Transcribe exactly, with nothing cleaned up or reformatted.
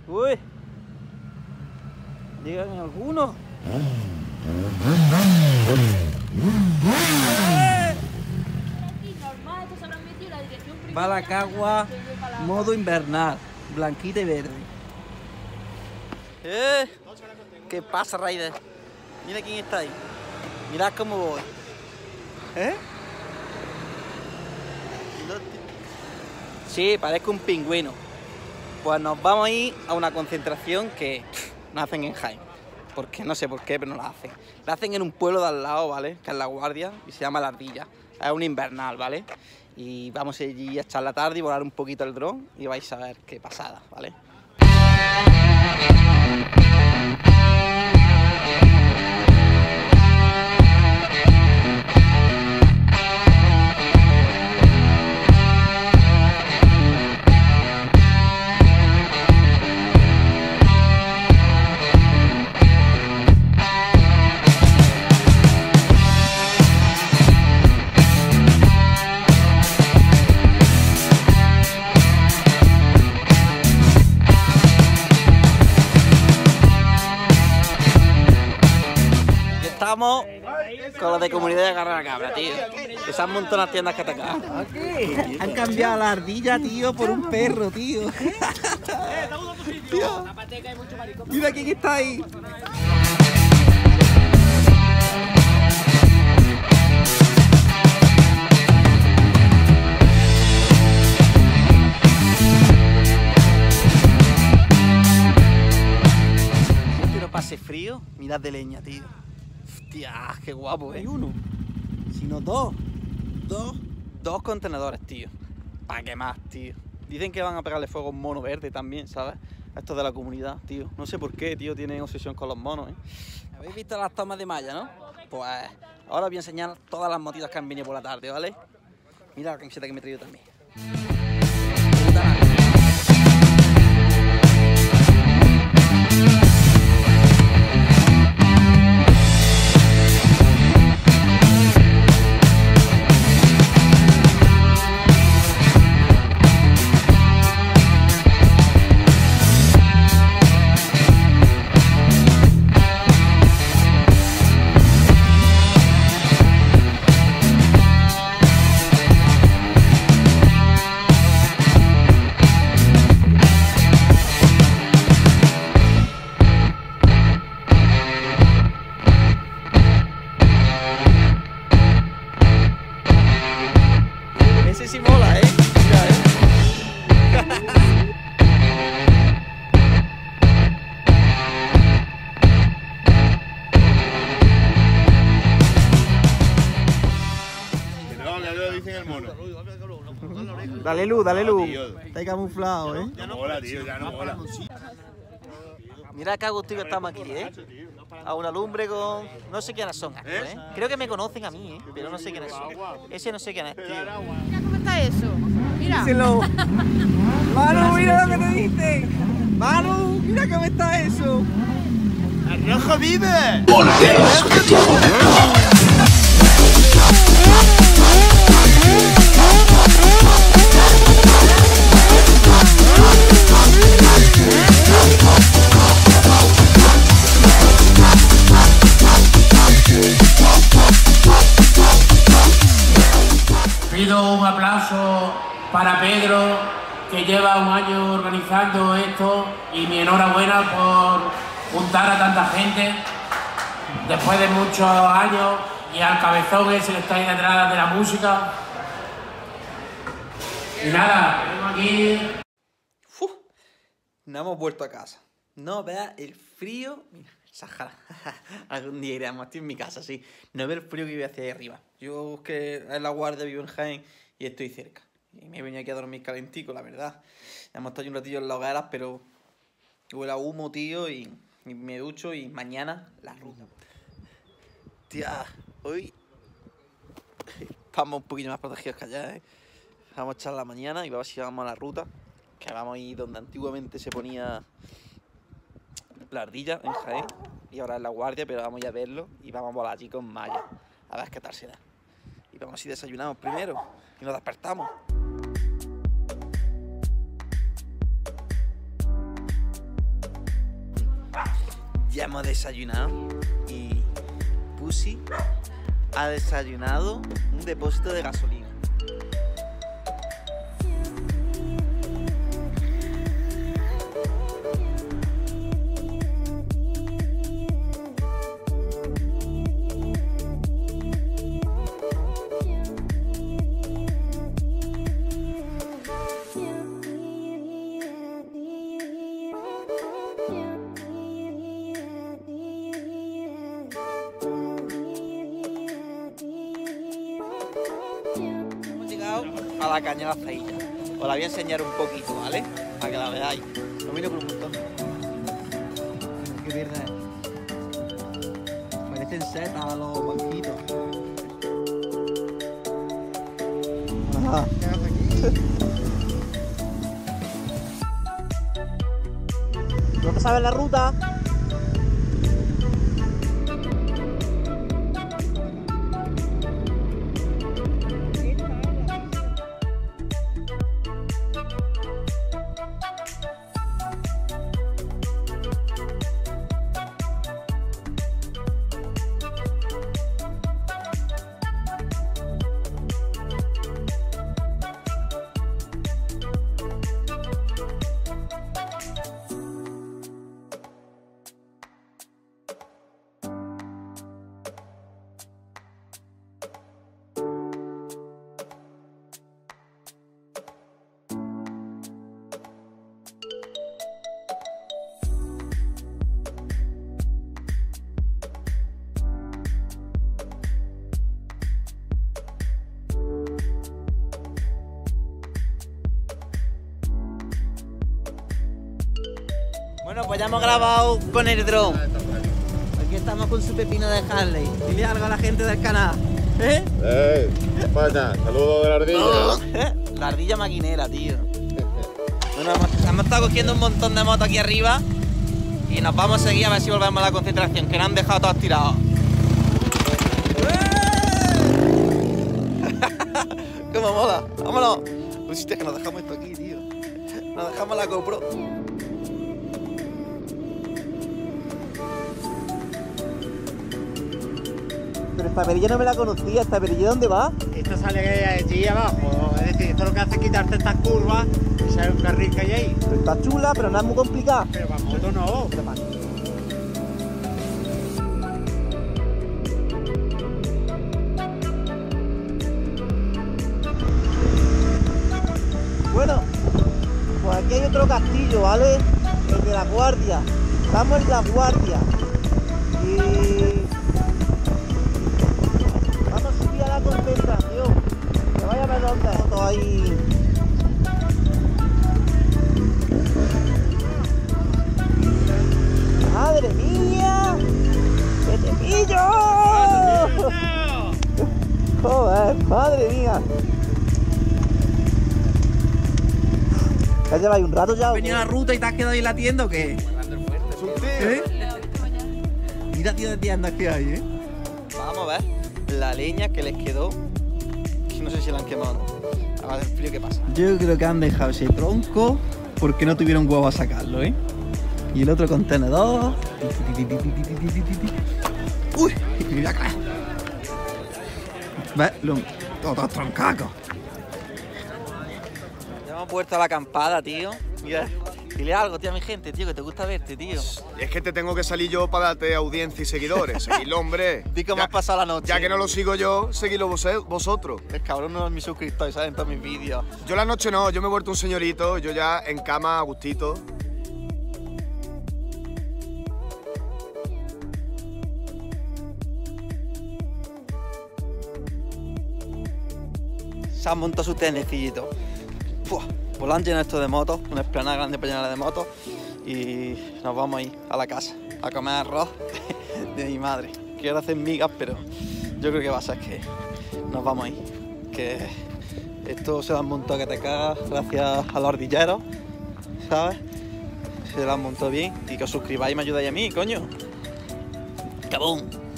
Uy. ¿Llegan algunos? Balacagua, modo invernal, blanquita y verde. ¿Eh? ¿Qué pasa, Raider? Mira quién está ahí. Mirad cómo voy. ¿Eh? Sí, parezco un pingüino. Pues nos vamos a ir a una concentración que nos hacen en Jaén. Porque no sé por qué, pero no la hacen. La hacen en un pueblo de al lado, ¿vale? Que es La Guardia y se llama La Ardilla. Es un invernal, ¿vale? Y vamos allí a echar la tarde y volar un poquito el dron y vais a ver qué pasada, ¿vale? Estamos con los de Comunidad de Agarrar la Cabra, tío. Que se han montado las tiendas que atacan. Han cambiado la ardilla, tío, por un perro, tío. Tío. Mira quién está ahí. Que no pase frío, mirad de leña, tío. Hostia, qué guapo, ¿eh? Uno, sino dos. Dos. Dos contenedores, tío. ¿Para qué más, tío? Dicen que van a pegarle fuego a un mono verde también, ¿sabes? Esto de la comunidad, tío. No sé por qué, tío, tienen obsesión con los monos, ¿eh? ¿Habéis visto las tomas de malla, no? Pues ahora os voy a enseñar todas las motitas que han venido por la tarde, ¿vale? Mira la camiseta que me he traído también. Ese sí mola, ¿eh? Mira, ¿eh? No, que lo dicen el mono. Dale luz, dale luz. Está ahí camuflado, ¿eh? Ya no mola, tío, ya no mola. Mira qué agustillo estamos aquí, ¿eh? A una lumbre con... No sé quiénes son estos, ¿eh? Creo que me conocen a mí, ¿eh? Pero no sé quiénes son. Ese no sé quién es, tío. Mira cómo está eso. Mira. Díselo. Manu, mira lo que te diste. Manu, mira cómo está eso. ¡El rojo vive! Pido un aplauso para Pedro, que lleva un año organizando esto, y mi enhorabuena por juntar a tanta gente después de muchos años, y al cabezón ese que está ahí detrás de la música. Y nada, tenemos aquí... Uf, no hemos vuelto a casa. No veas el frío. Mira, Sahara. Algún día iremos, estoy en mi casa, sí. No veo el frío que vive hacia ahí arriba. Yo es que en La Guardia vivo en Jaén y estoy cerca. Y me he venido aquí a dormir calentico, la verdad. Hemos estado un ratillo en las hogueras, pero huele a humo, tío, y, y me ducho y mañana la ruta. Tía, hoy estamos un poquito más protegidos que allá, ¿eh? Vamos a echar la mañana y vamos a ver si vamos a la ruta, que vamos a ir donde antiguamente se ponía la ardilla en Jaén, y ahora es La Guardia, pero vamos ya a verlo y vamos a volar allí con malla, a ver qué tal se da. Y vamos si desayunamos primero y nos despertamos. Ya hemos desayunado y Pussy ha desayunado un depósito de gasolina. A la caña de aceite. Os la voy a enseñar un poquito, ¿vale? Para que la veáis. Lo miro por un montón. Qué verde es. Parecen setas los banquitos. Ajá. ¿No te sabes la ruta? Bueno, pues ya hemos grabado con el dron. Aquí estamos con su pepino de Harley. Dile algo a la gente del canal. ¿Eh? ¡Eh! ¿Qué pasa? Saludos de la ardilla. La ardilla maquinera, tío. Bueno, hemos, hemos estado cogiendo un montón de motos aquí arriba y nos vamos a seguir a ver si volvemos a la concentración, que nos han dejado todos tirados. ¡Cómo mola! ¡Vámonos! Pues es que nos dejamos esto aquí, tío. Nos dejamos la GoPro. Pero esta perilla no me la conocía. ¿Esta perilla dónde va? Esto sale allí abajo, es decir, esto lo que hace es quitarte estas curvas y sale un carril que hay ahí. Pero está chula, pero no es muy complicada. Pero para moto no. Bueno, pues aquí hay otro castillo, ¿vale? El de la Guardia. Estamos en la Guardia. Y vamos a subir a la concentración. Que vaya a ver dónde es. Todo ahí. ¡Madre mía! ¡Que te pillo! Joder, madre mía. ¿Ya lleváis un rato ya? ¿Has venido a la ruta y te has quedado ahí latiendo o qué? ¿Eh? Mira, tío, de tiendas que hay, ¿eh? Vamos a ver la leña que les quedó. Que no sé si la han quemado o no. A ver el frío que pasa. Yo creo que han dejado ese tronco porque no tuvieron huevo a sacarlo, ¿eh? Y el otro contenedor. ¡Uy! Mira acá. ¿Ves? Todos troncacos. Ya hemos puesto a la acampada, tío. Mira, dile algo, tío, a mi gente, tío, que te gusta verte, tío. Y es que te tengo que salir yo para darte audiencia y seguidores. Seguidlo, hombre. Di cómo Ya- has pasado la noche. Ya que no lo sigo yo, seguidlo vos- vosotros. El cabrón no es mi suscriptor, ¿sabes? En todos mis vídeos. Yo la noche no, yo me he vuelto un señorito, yo ya en cama, a gustito. Se han montado sus tenecitos. Pues lo han llenado esto de motos, una explanada grande para llenarla de motos. Y nos vamos a ir a la casa a comer arroz de mi madre. Quiero hacer migas, pero yo creo que va a ser que nos vamos a ir. Que esto se lo han montado que te cagas gracias a los ardilleros, ¿sabes? Se lo han montado bien. Y que os suscribáis y me ayudáis a mí, coño. ¡Cabón!